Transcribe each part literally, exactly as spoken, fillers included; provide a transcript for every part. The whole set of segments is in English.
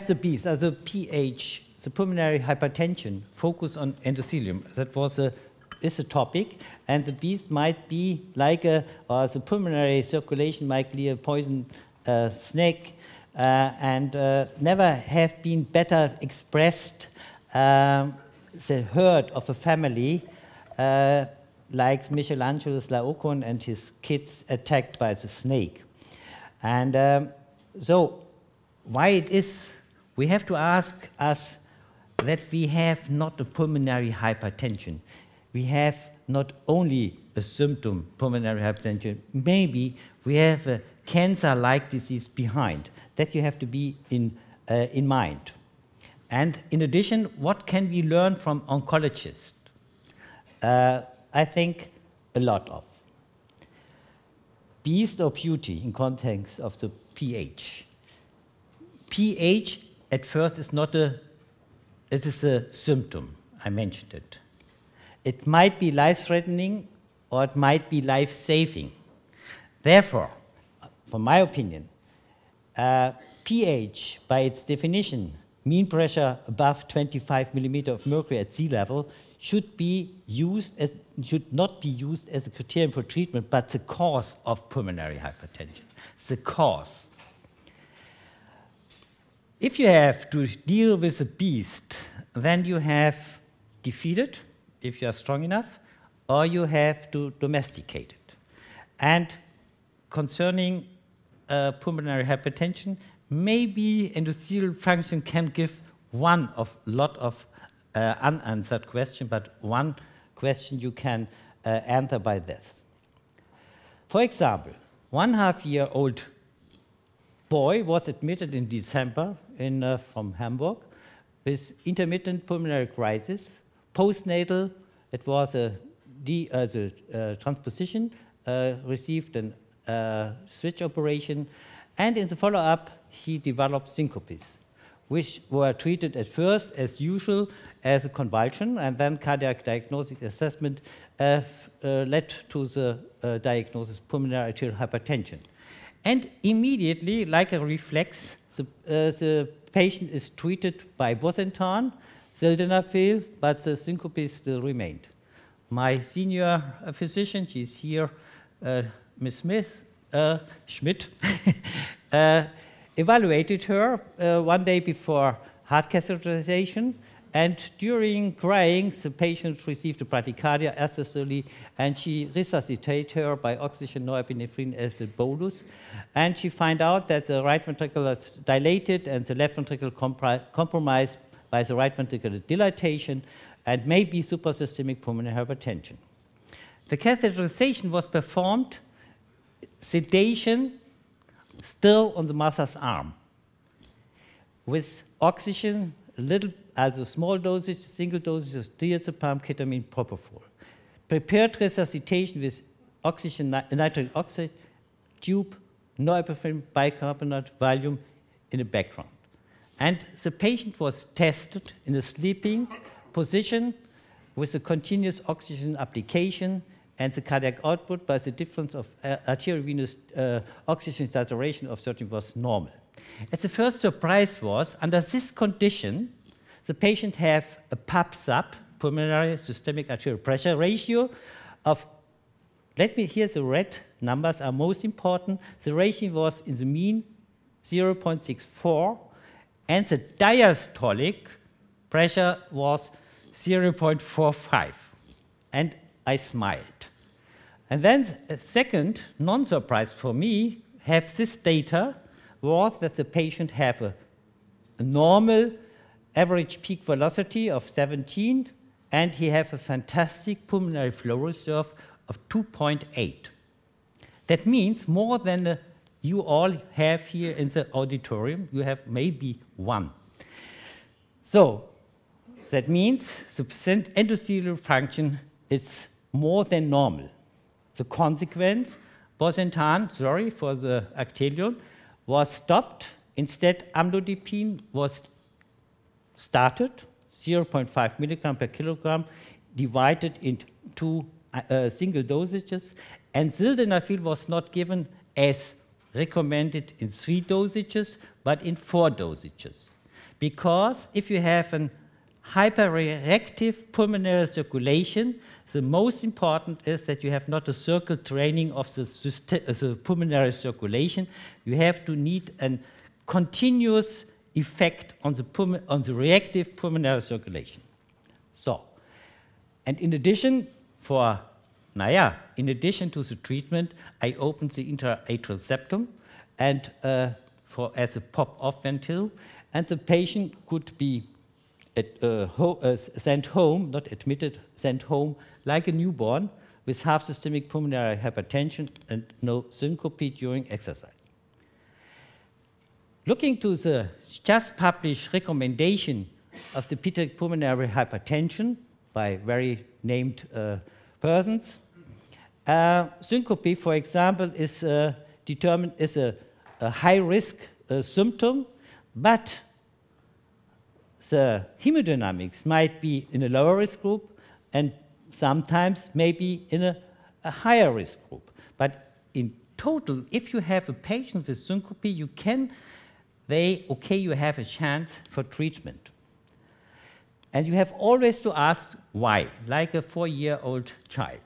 the beast, as a P H, the pulmonary hypertension, focus on endothelium. That was a, is a topic, and the beast might be like a, or the pulmonary circulation might be a poison uh, snake, uh, and uh, never have been better expressed um, the hurt of a family, uh, like Michelangelo's Laocoon and his kids attacked by the snake. And um, so, why it is, we have to ask us that we have not a pulmonary hypertension. We have not only a symptom, pulmonary hypertension, maybe we have a cancer-like disease behind. That you have to be in, uh, in mind. And in addition, what can we learn from oncologists? Uh, I think a lot of. Beast or beauty in context of the P H. P H at first is not a, it is a symptom, I mentioned it. It might be life-threatening or it might be life-saving. Therefore, from my opinion, uh, P H, by its definition, mean pressure above twenty-five millimeter of mercury at sea level, should be used as, should not be used as a criterion for treatment, but the cause of pulmonary hypertension. The cause. If you have to deal with a beast, then you have defeated, if you are strong enough, or you have to domesticate it. And concerning uh, pulmonary hypertension, maybe endothelial function can give one of lot of uh, unanswered questions, but one question you can uh, answer by this. For example, one half-year-old boy was admitted in December in, uh, from Hamburg with intermittent pulmonary crisis. Postnatal, it was a de, uh, the, uh, transposition, uh, received a uh, switch operation, and in the follow-up, he developed syncopes, which were treated at first, as usual, as a convulsion, and then cardiac diagnostic assessment uh, uh, led to the uh, diagnosis pulmonary arterial hypertension. And immediately, like a reflex, the, uh, the patient is treated by Bosentan, sildenafil, but the syncope still remained. My senior physician, she's here, uh, Miz Smith, uh, Schmidt, uh, evaluated her uh, one day before heart catheterization, and during crying, the patient received a bradycardia asystole, and she resuscitated her by oxygen norepinephrine as a bolus, and she found out that the right ventricle was dilated and the left ventricle compri compromised by the right ventricular dilatation and maybe suprasystemic pulmonary hypertension. The catheterization was performed, sedation still on the mother's arm, with oxygen, a little, also small dosage, single dosage of diazepam, ketamine, propofol. Prepared resuscitation with oxygen, nitric oxide, tube, norepinephrine, bicarbonate, Valium in the background. And the patient was tested in a sleeping position with a continuous oxygen application, and the cardiac output by the difference of uh, arteriovenous uh, oxygen saturation of thirteen was normal. And the first surprise was, under this condition, the patient have a P A P sub, pulmonary systemic arterial pressure ratio of, let me, here the red numbers are most important. The ratio was in the mean zero point six four, and the diastolic pressure was zero point four five. And I smiled. And then a second non-surprise for me, have this data, was that the patient have a, a normal average peak velocity of seventeen, and he have a fantastic pulmonary flow reserve of two point eight. That means more than the, you all have here in the auditorium. You have maybe one. So that means the endothelial function is more than normal. The consequence, Bosentan, sorry for the Actelion, was stopped. Instead, amlodipine was started, zero point five milligram per kilogram, divided into two uh, single dosages, and sildenafil was not given as recommended in three dosages, but in four dosages. because if you have a hyperreactive pulmonary circulation, the most important is that you have not a circle training of the, the pulmonary circulation. You have to need a continuous effect on the, on the reactive pulmonary circulation. So, and in addition, for, naja, in addition to the treatment, I opened the interatrial septum and uh, for, as a pop-off ventil, and the patient could be at, uh, ho uh, sent home, not admitted, sent home like a newborn with half systemic pulmonary hypertension and no syncope during exercise. Looking to the just published recommendation of the pediatric pulmonary hypertension by very named uh, persons, uh, syncope, for example, is uh, determined is a, a high-risk uh, symptom, but the hemodynamics might be in a lower risk group and sometimes maybe in a, a higher risk group. But in total, if you have a patient with syncope, you can, they, okay, you have a chance for treatment. And you have always to ask why, like a four-year-old child.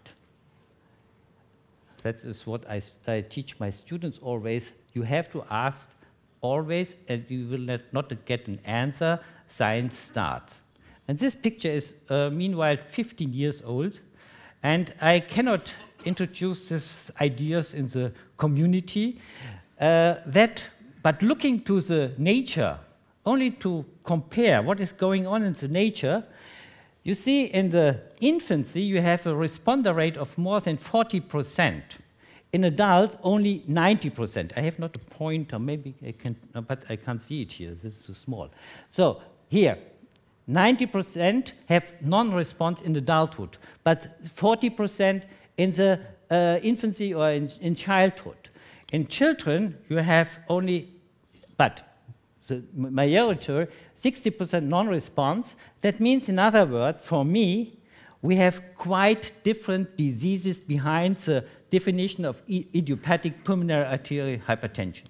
That is what I, I teach my students always. You have to ask always, and you will not, not get an answer. Science starts. And this picture is, uh, meanwhile, fifteen years old, and I cannot introduce these ideas in the community. Uh, that, but looking to the nature, only to compare what is going on in the nature, you see in the infancy you have a responder rate of more than forty percent. In adult, only ninety percent. I have not a pointer, maybe I can, but I can't see it here, this is too small. So here, ninety percent have non-response in adulthood, but forty percent in the uh, infancy or in, in childhood. In children, you have only, but the majority, sixty percent non-response. That means, in other words, for me, we have quite different diseases behind the definition of idiopathic pulmonary arterial hypertension.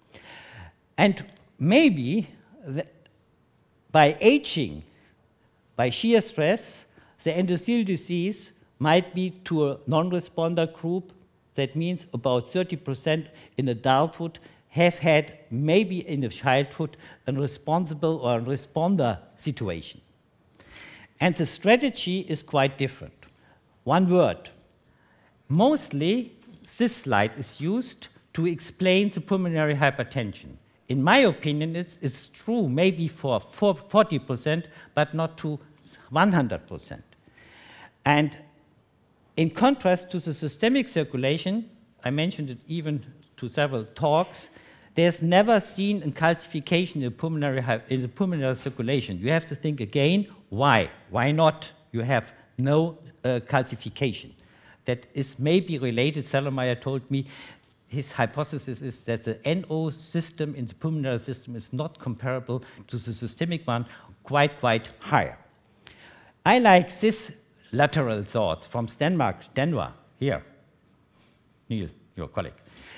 And maybe the, by aging, by shear stress, the endothelial disease might be to a non-responder group. That means about thirty percent in adulthood have had, maybe in the childhood, a responsible or a responder situation. And the strategy is quite different. One word. Mostly, this slide is used to explain the pulmonary hypertension. In my opinion, it's, it's true maybe for forty percent, but not to one hundred percent. And in contrast to the systemic circulation, I mentioned it even to several talks, there's never seen a calcification in the pulmonary, in the pulmonary circulation. You have to think again, why? Why not? You have no uh, calcification. That is maybe related. Sellermeyer told me his hypothesis is that the N O system in the pulmonary system is not comparable to the systemic one, quite, quite higher. I like this lateral thoughts from Stenmark, Denver, here. Neil, your colleague.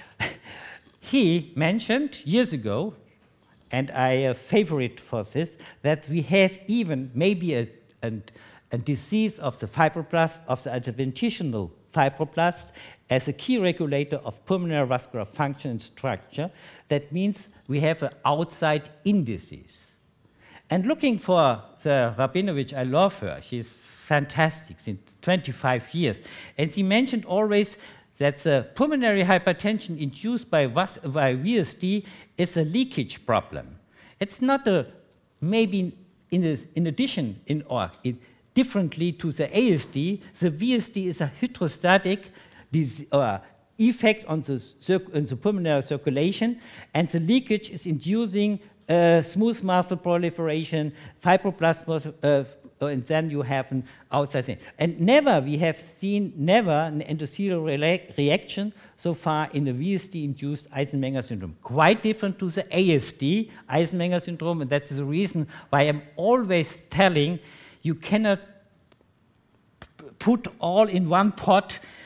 He mentioned years ago, and I a favorite for this, that we have even maybe a, a, a disease of the fibroblast, of the adventitional fibroblast, as a key regulator of pulmonary vascular function and structure. That means we have an outside-in disease. And looking for the Rabinovich, I love her. She's fantastic since twenty-five years. And she mentioned always that the pulmonary hypertension induced by, by V S D is a leakage problem. It's not a, maybe in, this, in addition, in, or in, differently to the A S D, the V S D is a hydrostatic this, uh, effect on the, on the pulmonary circulation, and the leakage is inducing uh, smooth muscle proliferation, fibroblast, uh, and then you have an outside thing. And never, we have seen never an endothelial re reaction so far in the V S D-induced Eisenmenger syndrome. Quite different to the A S D, Eisenmenger syndrome, and that is the reason why I'm always telling you cannot put all in one pot.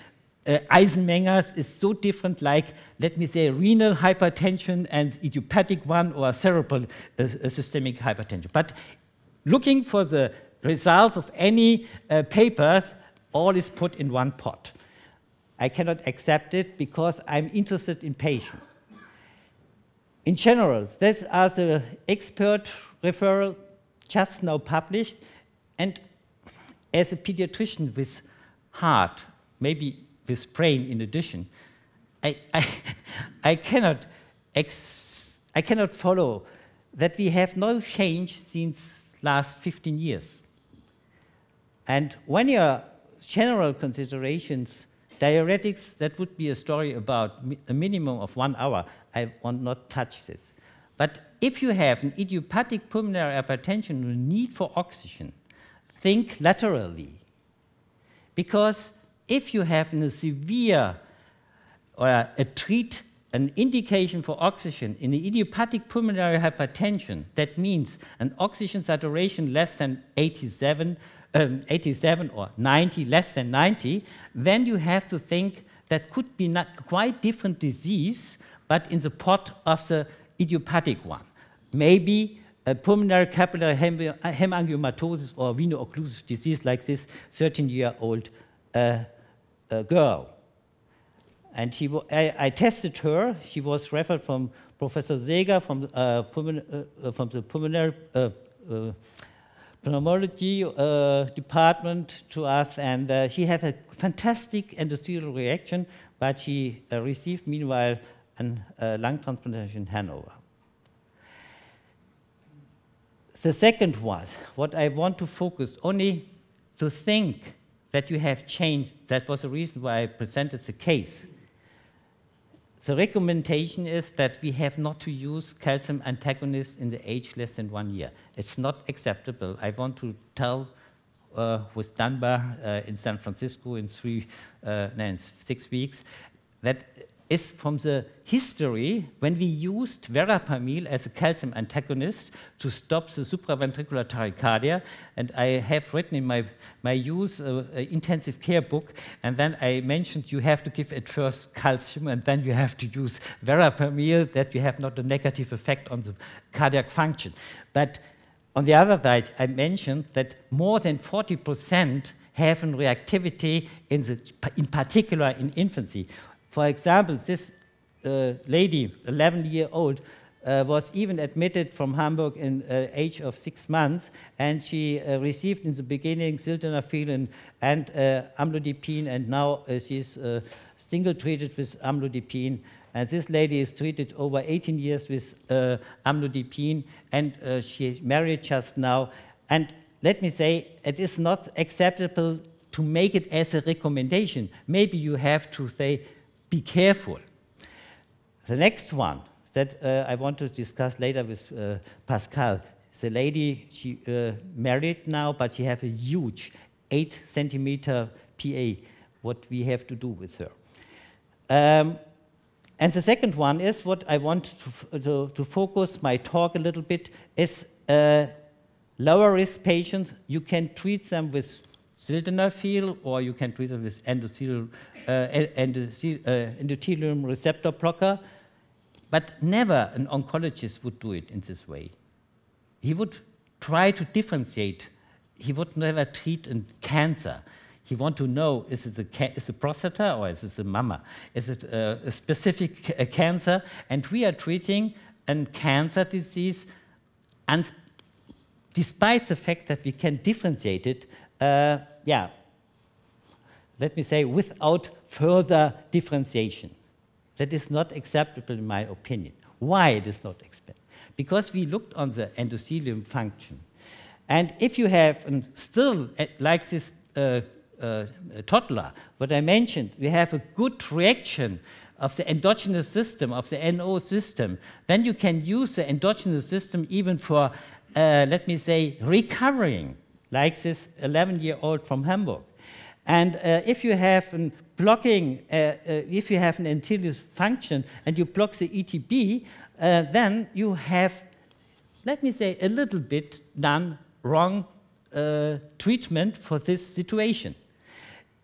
uh, Eisenmenger's is so different, like, let me say, renal hypertension and idiopathic one, or cerebral uh, systemic hypertension. But looking for the result of any uh, papers, all is put in one pot. I cannot accept it because I'm interested in patient. In general, these are the expert referral just now published, and as a pediatrician with heart, maybe with brain in addition, I, I, I, cannot ex I cannot follow that we have no change since last fifteen years. And when your general considerations, diuretics, that would be a story about mi a minimum of one hour. I want not touch this. But if you have an idiopathic pulmonary hypertension with need for oxygen, think laterally. Because if you have a severe or a treat, an indication for oxygen in the idiopathic pulmonary hypertension, that means an oxygen saturation less than eighty-seven, um, eighty-seven or ninety, less than ninety, then you have to think that could be not quite different disease, but in the pot of the idiopathic one. Maybe a pulmonary capillary hem hemangiomatosis or veno-occlusive disease like this thirteen-year-old uh, uh, girl. And he I, I tested her. She was referred from Professor Seeger from, uh, pulmon uh, from the pulmonary uh, uh, pneumology uh, department to us, and uh, she had a fantastic endothelial reaction, but she uh, received meanwhile a uh, lung transplantation in Hanover. The second was, what I want to focus only to think that you have changed. That was the reason why I presented the case. The recommendation is that we have not to use calcium antagonists in the age less than one year. It's not acceptable. I want to tell uh, with Dunbar uh, in San Francisco in three, uh, no, in six weeks, that is from the history when we used verapamil as a calcium antagonist to stop the supraventricular tachycardia. And I have written in my, my use uh, uh, intensive care book, and then I mentioned you have to give at first calcium, and then you have to use verapamil, that you have not a negative effect on the cardiac function. But on the other side, I mentioned that more than forty percent have a reactivity in, the, in particular in infancy. For example, this uh, lady, eleven year old, uh, was even admitted from Hamburg in uh, age of six months, and she uh, received in the beginning sildenafil and uh, amlodipine, and now uh, she's uh, single treated with amlodipine. And this lady is treated over eighteen years with uh, amlodipine, and uh, she married just now. And let me say, it is not acceptable to make it as a recommendation. Maybe you have to say, be careful. The next one that uh, I want to discuss later with uh, Pascal, the lady, she uh, married now, but she has a huge eight centimeter P A, what we have to do with her. Um, and the second one is what I want to, to, to focus my talk a little bit is uh, lower risk patients. You can treat them with sildenafil, or you can treat them with endothelial, uh, endothel, uh, endothelium receptor blocker, but never an oncologist would do it in this way. He would try to differentiate. He would never treat a cancer. He want to know, is it a, is it prostata or is it a mama? Is it a, a specific ca cancer? And we are treating a cancer disease, and despite the fact that we can differentiate it, uh, yeah, let me say, without further differentiation. That is not acceptable in my opinion. Why it is not acceptable? Because we looked on the endothelium function. And if you have um, still, uh, like this uh, uh, toddler, what I mentioned, we have a good reaction of the endogenous system, of the N O system, then you can use the endogenous system even for, uh, let me say, recovering, like this eleven year old from Hamburg. And uh, if you have an blocking, uh, uh, if you have an endothelial function and you block the E T B, uh, then you have, let me say, a little bit done wrong uh, treatment for this situation.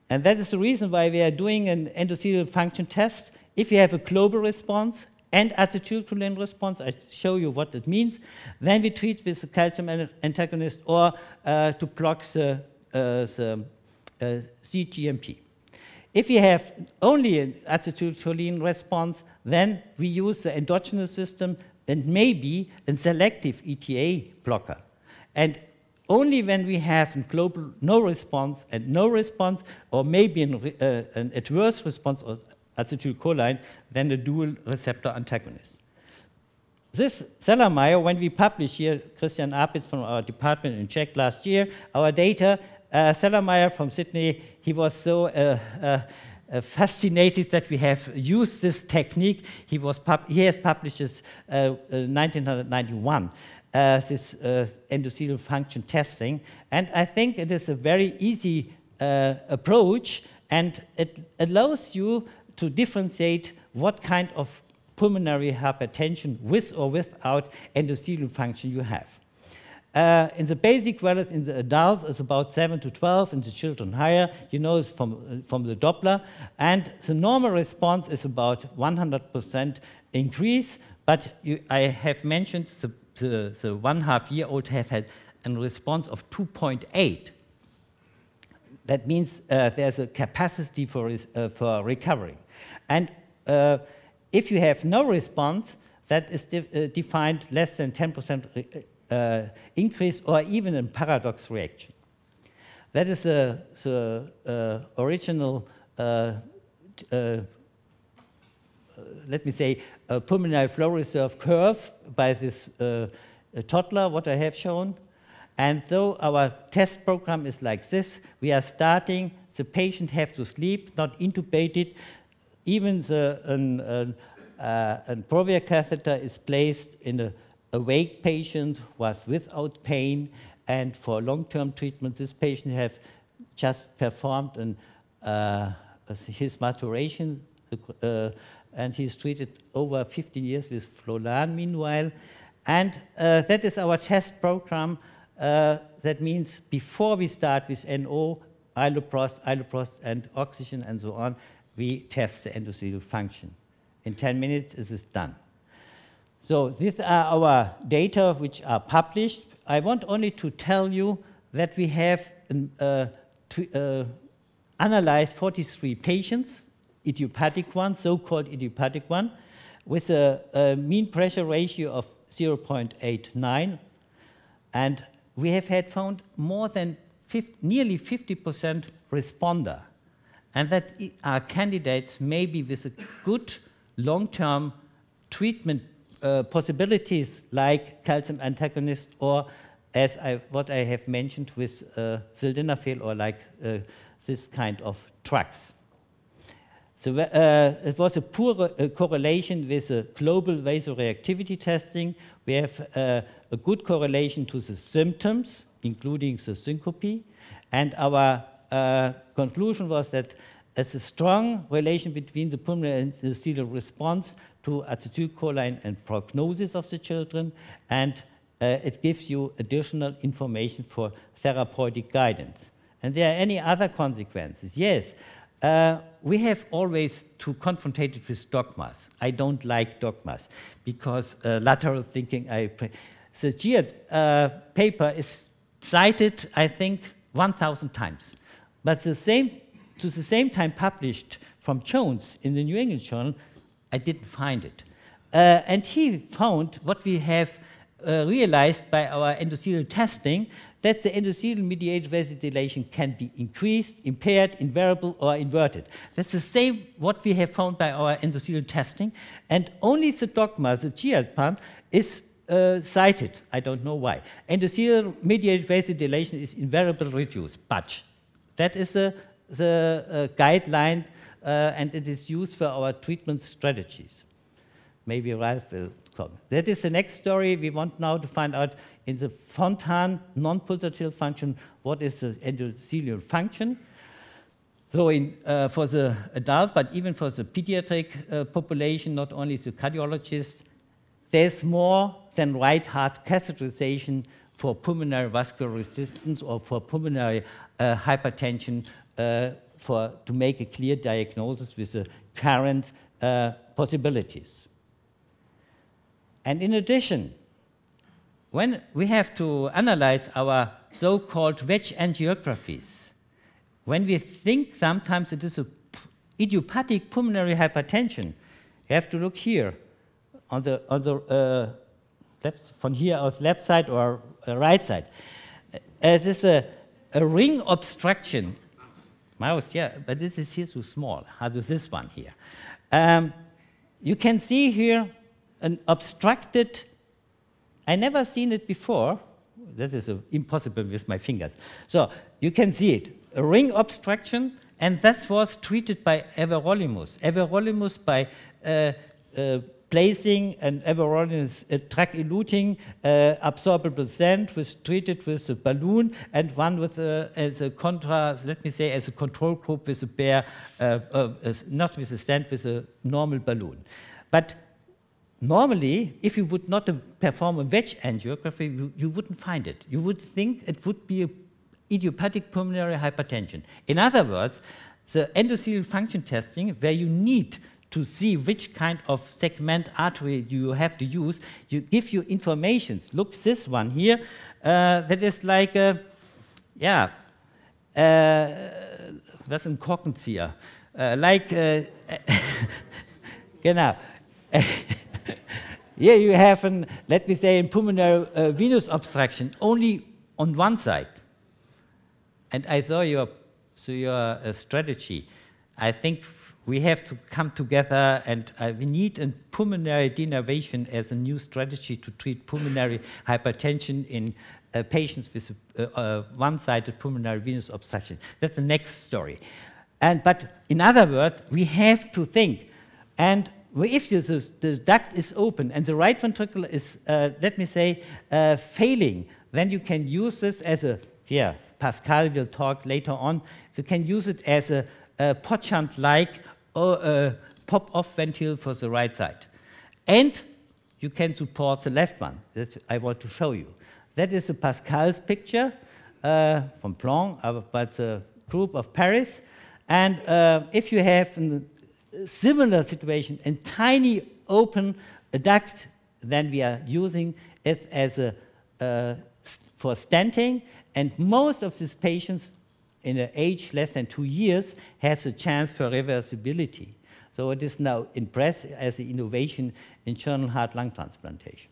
And that is the reason why we are doing an endothelial function test. If you have a global response and acetylcholine response, I show you what it means, then we treat with a calcium antagonist or uh, to block the, uh, the uh, C G M P. If you have only an acetylcholine response, then we use the endogenous system and maybe a selective E T A blocker. And only when we have a global no response and no response, or maybe an, uh, an adverse response or acetylcholine, then the dual receptor antagonist. This Sellermeier, when we published here, Christian Apitz from our department in Czech last year, our data, uh, Sellermeier from Sydney, he was so uh, uh, uh, fascinated that we have used this technique. He, was pub he has published this uh, uh, nineteen ninety-one. Uh, this uh, endothelial function testing, and I think it is a very easy uh, approach, and it allows you to differentiate what kind of pulmonary hypertension with or without endothelial function you have. Uh, in the basic values in the adults is about seven to twelve, in the children higher, you know, it's from, uh, from the Doppler, and the normal response is about one hundred percent increase, but you, I have mentioned the The, the one half year old have had a response of two point eight. That means uh, there's a capacity for, uh, for recovering. And uh, if you have no response, that is de uh, defined less than ten percent uh, increase or even a paradox reaction. That is a, the uh, original, uh, uh, let me say, a pulmonary flow reserve curve by this uh, toddler, what I have shown. And though our test program is like this, we are starting, the patient have to sleep, not intubated. Even the an, an, uh, an Provia catheter is placed in a awake patient who was without pain, and for long-term treatment, this patient have just performed an, uh, his maturation, uh, and he's treated over fifteen years with Flolan meanwhile. And uh, that is our test program. Uh, that means before we start with N O, iloprost, iloprost, and oxygen, and so on, we test the endothelial function. In ten minutes, this is done. So these are our data which are published. I want only to tell you that we have uh, to, uh, analyzed forty-three patients, idiopathic one, so-called idiopathic one, with a, a mean pressure ratio of zero point eight nine, and we have had found more than fifty, nearly fifty percent responder, and that are candidates maybe with a good long-term treatment uh, possibilities like calcium antagonist, or as I, what I have mentioned with uh, sildenafil, or like uh, this kind of drugs. So uh, it was a poor uh, correlation with the global vasoreactivity testing. We have uh, a good correlation to the symptoms, including the syncope. And our uh, conclusion was that there's a strong relation between the pulmonary endothelial response to acetylcholine and prognosis of the children, and uh, it gives you additional information for therapeutic guidance. And there are any other consequences? Yes. Uh, we have always to confront it with dogmas. I don't like dogmas because uh, lateral thinking, I pray. The Giard uh, paper is cited, I think, one thousand times. But the same, to the same time published from Jones in the New England Journal, I didn't find it. Uh, and he found what we have uh, realized by our endothelial testing, that the endothelial-mediated vasodilation can be increased, impaired, invariable, or inverted. That's the same what we have found by our endothelial testing, and only the dogma, the Giard part, is uh, cited. I don't know why. Endothelial-mediated vasodilation is invariable reduced, but that is a, the uh, guideline, uh, and it is used for our treatment strategies. Maybe Ralph will comment. That is the next story. We want now to find out in the Fontan non-pulsatil function, what is the endothelial function? So in, uh, for the adult, but even for the pediatric uh, population, not only the cardiologist, there's more than right heart catheterization for pulmonary vascular resistance or for pulmonary uh, hypertension uh, for, to make a clear diagnosis with the current uh, possibilities. And in addition, when we have to analyze our so-called wedge angiographies, when we think sometimes it is a idiopathic pulmonary hypertension, you have to look here on the, on the uh, left, from here on the left side or uh, right side. Uh, this is a, a ring obstruction. Mouse, yeah, but this is here too small. How does this one here? Um, you can see here an obstructed, I never seen it before. This is uh, impossible with my fingers. So you can see it, a ring obstruction, and that was treated by everolimus. Everolimus by uh, uh, placing an everolimus uh, drug-eluting uh, absorbable stent was treated with a balloon, and one with a, as a contra, let me say, as a control group with a bare, uh, uh, as not with a stent, with a normal balloon. But normally, if you would not perform a wedge angiography, you, you wouldn't find it. You would think it would be a idiopathic pulmonary hypertension. In other words, the endothelial function testing, where you need to see which kind of segment artery you have to use, you give you information. Look, this one here, uh, that is like, a, yeah, uh, was ein Korkenzieher, uh, like, uh, genau. Here you have, an, let me say, a pulmonary uh, venous obstruction only on one side. And I saw your, so your uh, strategy. I think we have to come together, and uh, we need a pulmonary denervation as a new strategy to treat pulmonary hypertension in uh, patients with uh, uh, one-sided pulmonary venous obstruction. That's the next story. And, but in other words, we have to think. And if the, the duct is open and the right ventricle is, uh, let me say, uh, failing, then you can use this as a, yeah, Pascal will talk later on, you can use it as a, a pot-shunt-like or a pop-off ventil for the right side. And you can support the left one that I want to show you. That is a Pascal's picture uh, from Planck, uh, but a group of Paris. And uh, if you have a similar situation, a tiny open duct, then we are using it as a, uh, for stenting. And most of these patients in an age less than two years have the chance for reversibility. So it is now in press as an innovation in journal heart-lung transplantation.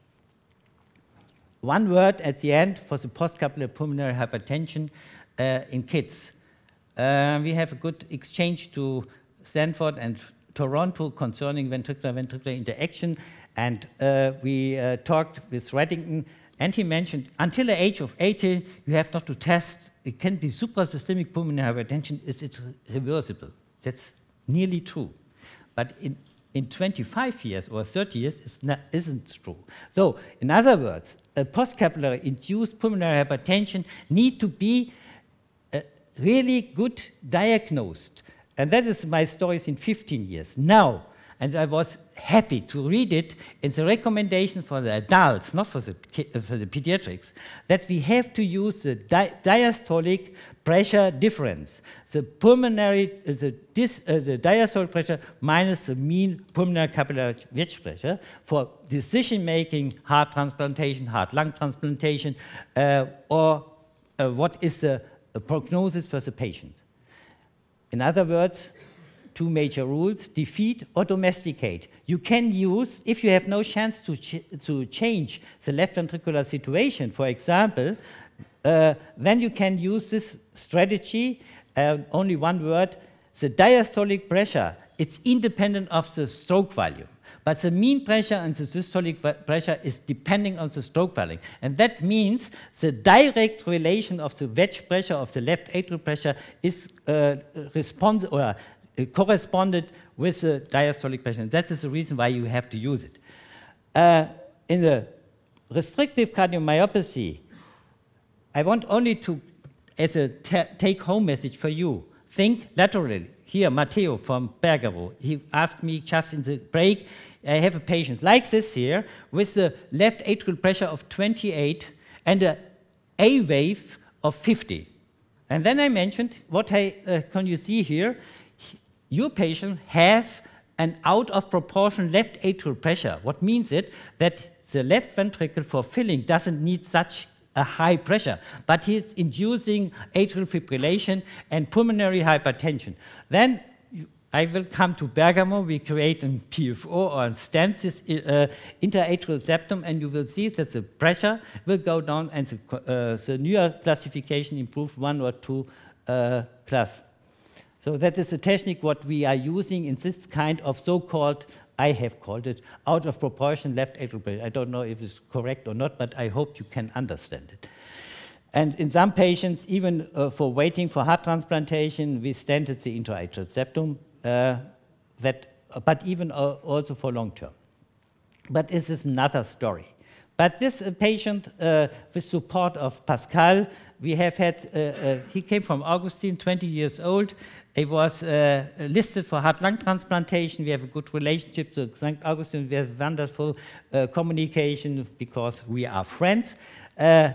One word at the end for the postcapillary pulmonary hypertension uh, in kids. Uh, we have a good exchange to Stanford and Toronto concerning ventricular-ventricular interaction, and uh, we uh, talked with Reddington, and he mentioned until the age of eighty, you have not to test. It can be suprasystemic pulmonary hypertension. Is it reversible? That's nearly true. But in, in twenty-five years or thirty years, it not, isn't true. So, in other words, a postcapillary induced pulmonary hypertension need to be uh, really good diagnosed. And that is my stories in fifteen years. Now, and I was happy to read it in the recommendation for the adults, not for the, for the pediatrics, that we have to use the di diastolic pressure difference, the pulmonary, uh, the, dis, uh, the diastolic pressure minus the mean pulmonary capillary wedge pressure for decision-making, heart transplantation, heart-lung transplantation, uh, or uh, what is the uh, prognosis for the patient. In other words, two major rules, defeat or domesticate. You can use, if you have no chance to, ch to change the left ventricular situation, for example, uh, then you can use this strategy, uh, only one word, the diastolic pressure, it's independent of the stroke volume. But the mean pressure and the systolic pressure is depending on the stroke volume. And that means the direct relation of the wedge pressure of the left atrial pressure is uh, respond or uh, corresponded with the diastolic pressure. And that is the reason why you have to use it. Uh, in the restrictive cardiomyopathy, I want only to, as a take-home message for you, think laterally. Here, Matteo from Bergamo, he asked me just in the break, I have a patient like this here with the left atrial pressure of twenty-eight and a A wave of fifty. And then I mentioned, what I, uh, can you see here? Your patient have an out of proportion left atrial pressure. What means it? That the left ventricle for filling doesn't need such a high pressure, but he's inducing atrial fibrillation and pulmonary hypertension. Then you, I will come to Bergamo. We create a P F O or a stent this uh, interatrial septum, and you will see that the pressure will go down and the, uh, the newer classification improve one or two uh, class. So that is a technique what we are using in this kind of so-called, I have called it, out of proportion left atrial pressure. I don't know if it's correct or not, but I hope you can understand it. And in some patients, even uh, for waiting for heart transplantation, we stented the interatrial septum, uh, that, but even uh, also for long term. But this is another story. But this uh, patient, uh, with support of Pascal, we have had, uh, uh, he came from Augustine, twenty years old. He was uh, listed for heart-lung transplantation. We have a good relationship to Saint Augustine. We have wonderful uh, communication because we are friends. Uh,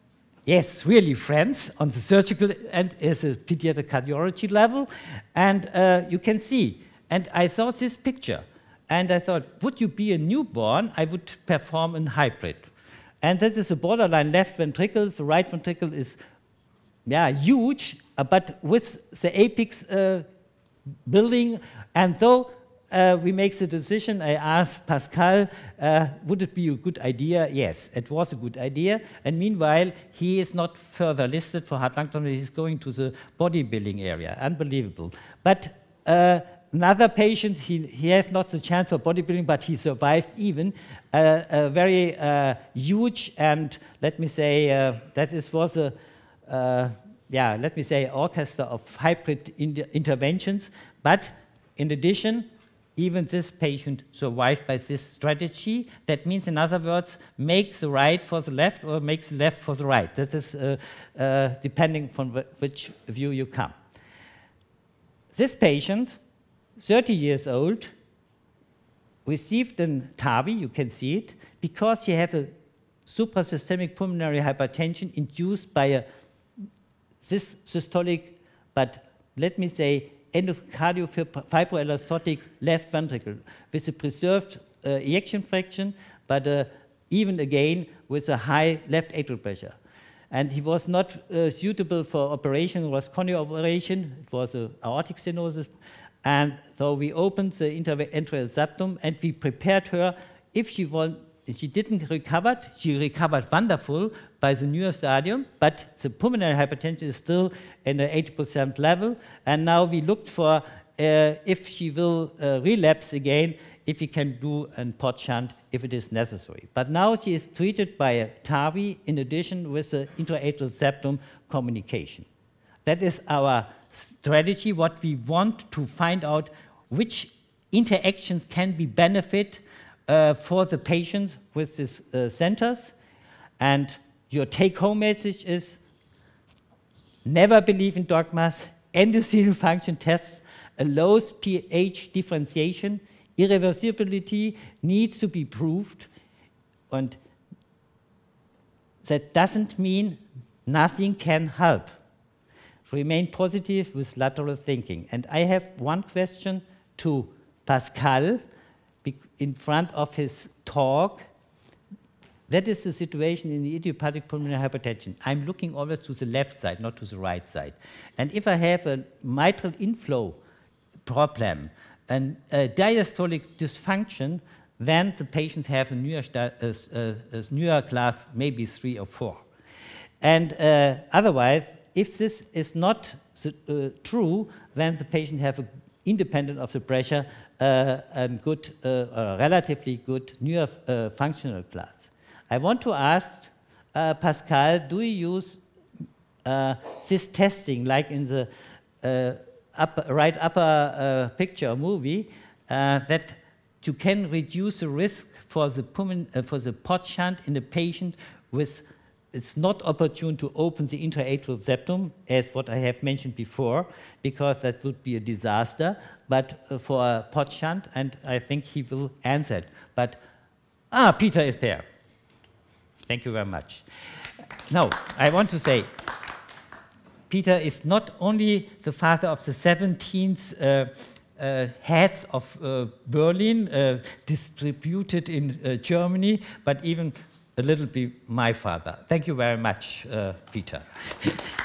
yes, really friends on the surgical and as a pediatric cardiology level. And uh, you can see, and I saw this picture, and I thought, would you be a newborn? I would perform a hybrid. And that is a borderline left ventricle. The right ventricle is, yeah, huge, uh, but with the apex uh, building. And though uh, we make the decision, I asked Pascal, uh, would it be a good idea? Yes, it was a good idea. And meanwhile, he is not further listed for heart-lung transplantation. He's going to the bodybuilding area. Unbelievable. But uh, another patient, he, he had not the chance for bodybuilding, but he survived even uh, a very uh, huge and, let me say, uh, that is, was a, uh, yeah, let me say, orchestra of hybrid in interventions. But in addition, even this patient survived by this strategy. That means, in other words, make the right for the left or make the left for the right. That is uh, uh, depending from wh which view you come. This patient, thirty years old, received an T A V I, you can see it, because he had a suprasystemic pulmonary hypertension induced by a systolic, but let me say, endocardiofibroelastotic left ventricle with a preserved uh, ejection fraction, but uh, even again with a high left atrial pressure. And he was not uh, suitable for operation. It was cornea operation. It was an aortic stenosis. And so we opened the interatrial septum and we prepared her. If she, want, she didn't recover, she recovered wonderful by the newer stadium, but the pulmonary hypertension is still in the eighty percent level. And now we looked for uh, if she will uh, relapse again, if we can do a port shunt if it is necessary. But now she is treated by a T A V I in addition with the interatrial septum communication. That is our strategy, what we want to find out which interactions can be benefit uh, for the patient with these uh, centers. And your take-home message is never believe in dogmas. Endothelial function tests allows pH differentiation. Irreversibility needs to be proved. And that doesn't mean nothing can help. Remain positive with lateral thinking. And I have one question to Pascal in front of his talk. That is the situation in the idiopathic pulmonary hypertension. I'm looking always to the left side, not to the right side. And if I have a mitral inflow problem and a diastolic dysfunction, then the patients have a newer, uh, uh, a newer class, maybe three or four. And uh, otherwise, if this is not uh, true, then the patient have a, independent of the pressure, uh, a good, uh, a relatively good newer uh, functional class. I want to ask uh, Pascal, do you use uh, this testing like in the uh, upper, right upper uh, picture or movie uh, that you can reduce the risk for the, pulmon uh, for the port shunt in a patient with it's not opportune to open the interatrial septum, as what I have mentioned before, because that would be a disaster, but uh, for a port shunt, and I think he will answer it. But, ah, Peter is there. Thank you very much. Now, I want to say, Peter is not only the father of the seventeenth uh, uh, heads of uh, Berlin, uh, distributed in uh, Germany, but even a little bit my father. Thank you very much, uh, Peter.